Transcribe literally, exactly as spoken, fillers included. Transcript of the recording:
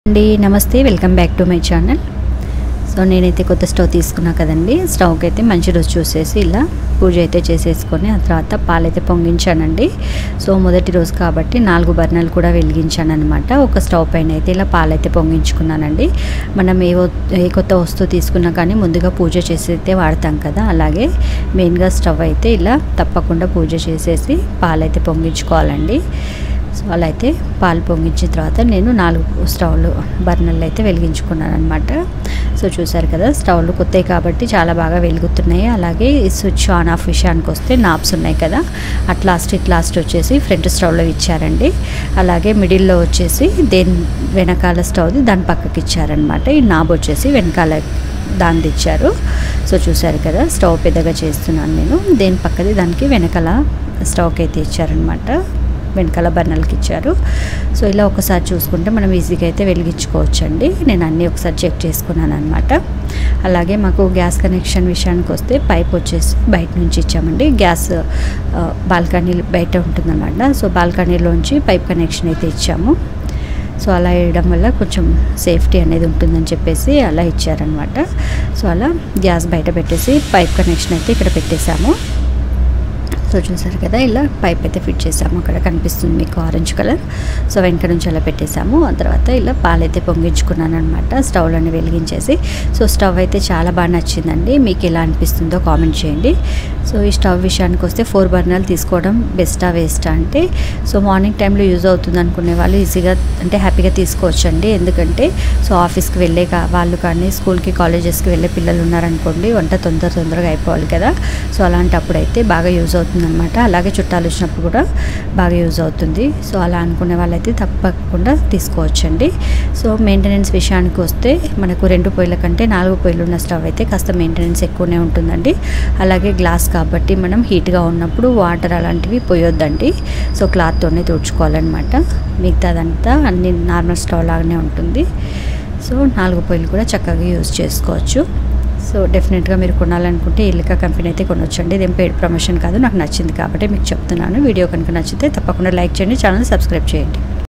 అండి నమస్తే welcome back to my channel. So నేనైతే కొత్త స్టవ్ తీసుకున్నా కదండి. స్టవ్కి అయితే మంచి రోజు చూసేసి ఇలా పూజ అయితే చేసేసుకొని ఆ తర్వాత పాలైతే పొంగించానండి. సో మొదటి రోజు కాబట్టి నాలుగు బర్నర్లు కూడా వెలిగించాను అనమాట. ఒక స్టవ్ పైన అయితే ఇలా పాలైతే పొంగించుకున్నానండి. మనం ఏ ఏ కొత్త వస్తువు తీసుకున్నా కానీ ముందుగా పూజ చేసి అయితే వాడతాం కదా, అలాగే మెయిన్గా స్టవ్ అయితే ఇలా తప్పకుండా పూజ చేసేసి పాలైతే పొంగించుకోవాలండి. సో అలా అయితే పాలు పొంగించిన తర్వాత నేను నాలుగు స్టవ్లు బర్నర్లు అయితే వెలిగించుకున్నాను అనమాట. సో చూసారు కదా, స్టవ్లు కొత్తవి కాబట్టి చాలా బాగా వెలుగుతున్నాయి. అలాగే స్విచ్ ఆన్ ఆఫ్ విషయానికి వస్తే నాబ్స్ ఉన్నాయి కదా, అట్ లాస్ట్ ఇట్ లాస్ట్ వచ్చేసి ఫ్రంట్ స్టవ్లో ఇచ్చారండి. అలాగే మిడిల్లో వచ్చేసి దేని వెనకాల స్టవ్ది దాని పక్కకి ఇచ్చారనమాట. ఈ నాబ్ వచ్చేసి వెనకాల దాన్ని ఇచ్చారు. సో చూసారు కదా, స్టవ్ పెద్దగా చేస్తున్నాను నేను. దేని పక్కది దానికి వెనకాల స్టవ్కి అయితే ఇచ్చారనమాట, వెనకాల బర్నర్కి ఇచ్చారు. సో ఇలా ఒకసారి చూసుకుంటే మనం ఈజీగా అయితే వెలిగించుకోవచ్చండి. నేను అన్నీ ఒకసారి చెక్ చేసుకున్నాను అనమాట. అలాగే మాకు గ్యాస్ కనెక్షన్ విషయానికి వస్తే పైప్ వచ్చేసి బయట నుంచి ఇచ్చామండి. గ్యాస్ బాల్కనీ బయట ఉంటుందన్నమాట. సో బాల్కనీలోంచి పైప్ కనెక్షన్ అయితే ఇచ్చాము. సో అలా వేయడం వల్ల కొంచెం సేఫ్టీ అనేది ఉంటుందని చెప్పేసి అలా ఇచ్చారనమాట. సో అలా గ్యాస్ బయట పెట్టేసి పైప్ కనెక్షన్ అయితే ఇక్కడ పెట్టేశాము. సో చూసారు కదా, ఇలా పైప్ అయితే ఫిట్ చేసాము. అక్కడ కనిపిస్తుంది మీకు ఆరెంజ్ కలర్. సో వెనక నుంచి అలా పెట్టేసాము. ఆ తర్వాత ఇలా పాలైతే పొంగించుకున్నాను అనమాట, స్టవ్లోనే వెలిగించేసి. సో స్టవ్ అయితే చాలా బాగా నచ్చిందండి. మీకు ఎలా అనిపిస్తుందో కామెంట్ చేయండి. సో ఈ స్టవ్ విషయానికి వస్తే ఫోర్ బర్నర్లు తీసుకోవడం బెస్టా వేస్టా అంటే, సో మార్నింగ్ టైంలో యూజ్ అవుతుంది అనుకునే వాళ్ళు ఈజీగా అంటే హ్యాపీగా తీసుకోవచ్చండి. ఎందుకంటే సో ఆఫీస్కి వెళ్ళే వాళ్ళు కానీ స్కూల్కి కాలేజెస్కి వెళ్ళే పిల్లలు ఉన్నారనుకోండి, వంట తొందర తొందరగా అయిపోవాలి కదా. సో అలాంటప్పుడు అయితే బాగా యూజ్ అవుతుంది అనమాట. అలాగే చుట్టాలు వచ్చినప్పుడు కూడా బాగా యూజ్ అవుతుంది. సో అలా అనుకునే వాళ్ళైతే తప్పకుండా తీసుకోవచ్చండి. సో మెయింటెనెన్స్ విషయానికి వస్తే మనకు రెండు పొయ్యిల కంటే నాలుగు పొయ్యిలు ఉన్న స్టవ్ అయితే కాస్త మెయింటెనెన్స్ ఎక్కువనే ఉంటుందండి. అలాగే గ్లాస్ కాబట్టి మనం హీట్గా ఉన్నప్పుడు వాటర్ అలాంటివి పోయొద్దండి. సో క్లాత్తోనే తుడుచుకోవాలన్నమాట. మిగతాదంతా అన్ని నార్మల్ స్టవ్ లాగానే ఉంటుంది. సో నాలుగు పొయ్యిలు కూడా చక్కగా యూజ్ చేసుకోవచ్చు. సో డెఫినెట్గా మీరు కొనాలనుకుంటే ఇల్లికా కంపెనీ అయితే కొనొచ్చండి. ఇదేం పెయిడ్ ప్రమోషన్ కాదు, నాకు నచ్చింది కాబట్టి మీకు చెప్తున్నాను. వీడియో కనుక నచ్చితే తప్పకుండా లైక్ చేయండి, ఛానల్ సబ్స్క్రైబ్ చేయండి.